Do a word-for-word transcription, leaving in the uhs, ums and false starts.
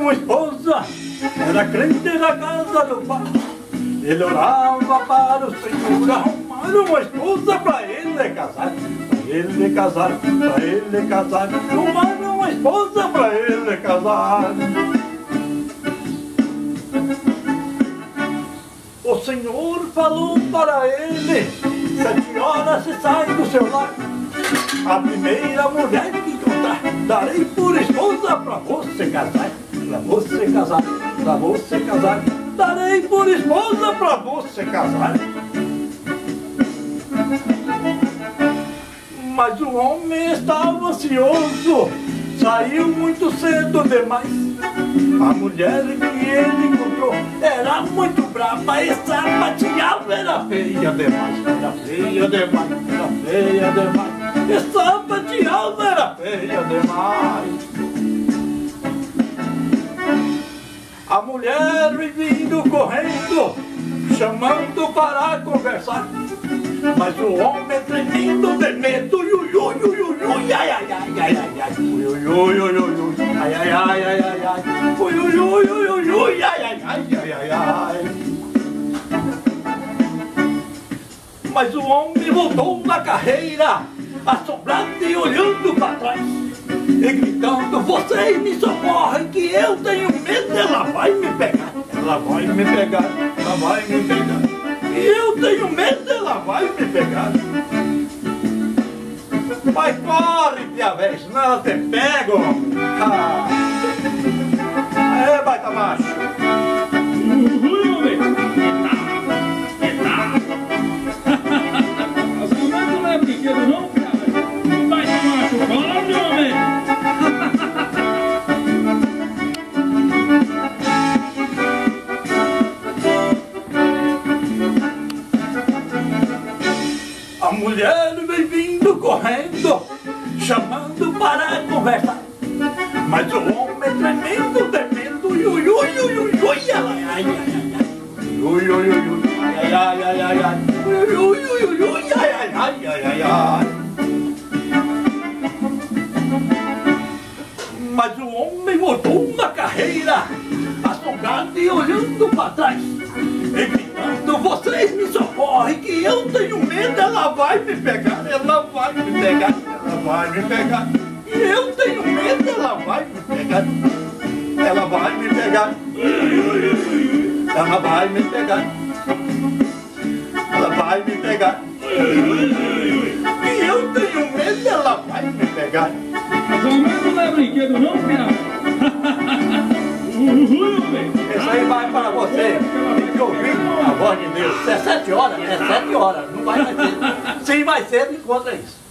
uma esposa, era crente na casa do pai. Ele orava para o Senhor arrumar uma esposa para ele casar. Para ele casar, para ele casar, arrumar uma esposa para ele casar. O Senhor falou para ele: sete horas se sai do seu lar. A primeira mulher que encontrar, darei por esposa para você casar. Para você casar, para você casar, darei por esposa para você casar. Mas o homem estava ansioso, saiu muito cedo demais. A mulher que ele encontrou era muito brava e sapateava, era feia demais. Era feia demais, era feia demais. E sapateava, era feia demais. A mulher vindo correndo, chamando para conversar. Mas o homem tremendo de medo, ui, ui, ui, ui, ui, ai, ai, ai, ai, ai, ai, ui, ui, ui, ui, ui, ai, ai, ai, ai, ai, ai, ui, ui, ui, ui, ui, ui, ai, ai, ai, ai, ai, ai. Mas o homem voltou na carreira, assombrado e olhando para trás, e gritando: vocês me socorrem que eu tenho medo, ela vai me pegar, ela vai me pegar, ela vai me pegar. E eu tenho medo, ela vai me pegar. Mas corre, tia velha, senão ela te pega, homem. Ah. É, baita macho. Uhul, homem. Eita, eita. Casamento não é brinquedo não, cara. Baita macho, corre, homem. A mulher vem vindo correndo, chamando para conversar. Mas o homem tremendo, tremendo, ui, ui, ui, ui, ui, ui, ai, ai, ai, ai, ui, ui, ui, ui, ai, ai, ai, ai, ai, ui, ui, ui, ui, ui, ai, ai, ai, ai, ai, ai. Mas o homem voltou na carreira, assombrado e olhando para trás, e gritando: vocês me socorrem que eu tenho medo, ela vai me pegar, ela vai me pegar, ela vai me pegar. E eu tenho medo, ela vai me pegar, ela vai me pegar, ela vai me pegar, ela vai me pegar. E eu tenho medo, ela vai me pegar. Casamento não é brinquedo não, cara. Isso aí vai para você que ouvir a voz de Deus. É sete horas, é sete horas, não vai mais cedo. Sim, mais cedo encontra isso.